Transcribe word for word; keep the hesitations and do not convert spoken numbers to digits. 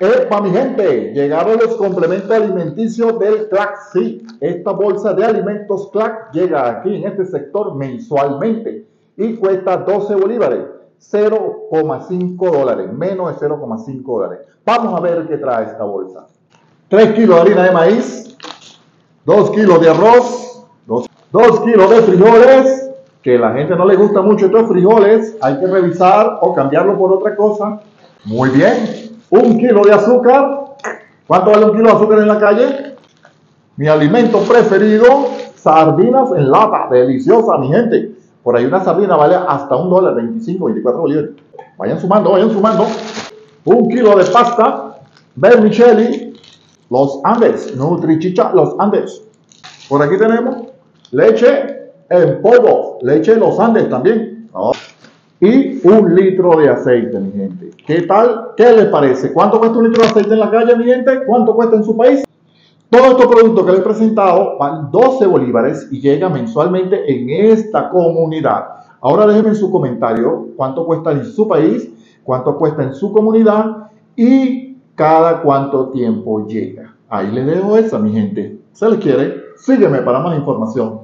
Epa, mi gente, llegaron los complementos alimenticios del Clack. Sí, esta bolsa de alimentos Clack llega aquí en este sector mensualmente y cuesta doce bolívares, cero coma cinco dólares, menos de cero coma cinco dólares. Vamos a ver qué trae esta bolsa. tres kilos de harina de maíz, dos kilos de arroz, dos kilos de frijoles, que a la gente no le gusta mucho estos frijoles, hay que revisar o cambiarlo por otra cosa. Muy bien. Un kilo de azúcar. ¿Cuánto vale un kilo de azúcar en la calle? Mi alimento preferido, sardinas en lata. Deliciosa, mi gente. Por ahí una sardina vale hasta un dólar, veinticinco, veinticuatro bolívares. Vayan sumando, vayan sumando. Un kilo de pasta, vermicelli, los Andes, Nutrichicha, los Andes. Por aquí tenemos leche en polvo, leche de los Andes también. ¿No? Y un litro de aceite, mi gente. ¿Qué tal? ¿Qué les parece? ¿Cuánto cuesta un litro de aceite en la calle, mi gente? ¿Cuánto cuesta en su país? Todos estos productos que les he presentado van doce bolívares y llegan mensualmente en esta comunidad. Ahora déjenme en su comentario cuánto cuesta en su país, cuánto cuesta en su comunidad y cada cuánto tiempo llega. Ahí les dejo esa, mi gente. ¿Se les quiere? Sígueme para más información.